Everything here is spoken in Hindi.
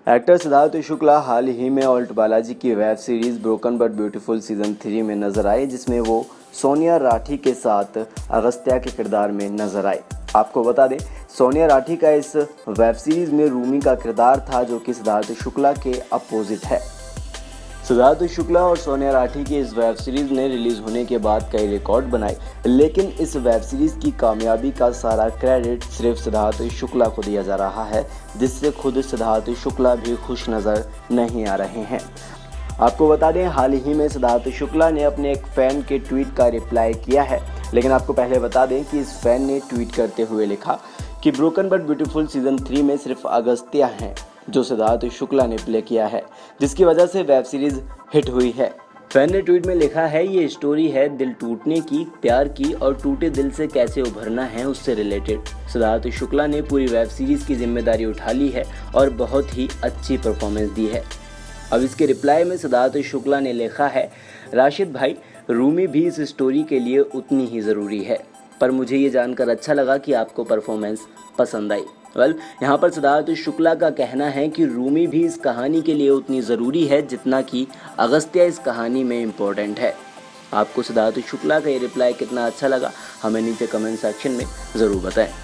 एक्टर सिद्धार्थ शुक्ला हाल ही में ऑल्ट बालाजी की web series broken but beautiful season 3 में नजर आए, जिसमें वो सोनिया राठी के साथ अगस्त्या के किरदार में नजर आए। आपको बता दें, सोनिया राठी का इस वेब सीरीज में रूमी का किरदार था, जो कि सिद्धार्थ शुक्ला के अपोजिट है। सिद्धार्थ शुक्ला और सोनिया राठी की इस वेब सीरीज ने रिलीज होने के बाद कई रिकॉर्ड बनाए, लेकिन इस वेब सीरीज की कामयाबी का सारा क्रेडिट सिर्फ सिद्धार्थ शुक्ला को दिया जा रहा है, जिससे खुद सिद्धार्थ शुक्ला भी खुश नजर नहीं आ रहे हैं। आपको बता दें, हाल ही में सिद्धार्थ शुक्ला ने अपने एक फैन के ट्वीट का रिप्लाई किया है, लेकिन आपको पहले बता दें कि इस फैन ने ट्वीट करते हुए लिखा कि ब्रोकन बट ब्यूटीफुल सीजन 3 में सिर्फ अगस्त्या हैं जो सिद्धार्थ शुक्ला ने प्ले किया है, जिसकी वजह से वेब सीरीज हिट हुई है। फैन ने ट्वीट में लिखा है, ये स्टोरी है दिल टूटने की, प्यार की और टूटे दिल से कैसे उभरना है उससे रिलेटेड। सिद्धार्थ शुक्ला ने पूरी वेब सीरीज की जिम्मेदारी उठा ली है और बहुत ही अच्छी परफॉर्मेंस दी है। अब इसके रिप्लाई में सिद्धार्थ शुक्ला ने लिखा है, राशिद भाई, रूमी भी इस स्टोरी के लिए उतनी ही ज़रूरी है, पर मुझे ये जानकर अच्छा लगा कि आपको परफॉर्मेंस पसंद आई। यहाँ पर सिद्धार्थ शुक्ला का कहना है कि रूमी भी इस कहानी के लिए उतनी ज़रूरी है जितना कि अगस्त्या इस कहानी में इम्पोर्टेंट है। आपको सिद्धार्थ शुक्ला का ये रिप्लाई कितना अच्छा लगा, हमें नीचे कमेंट सेक्शन में ज़रूर बताएं।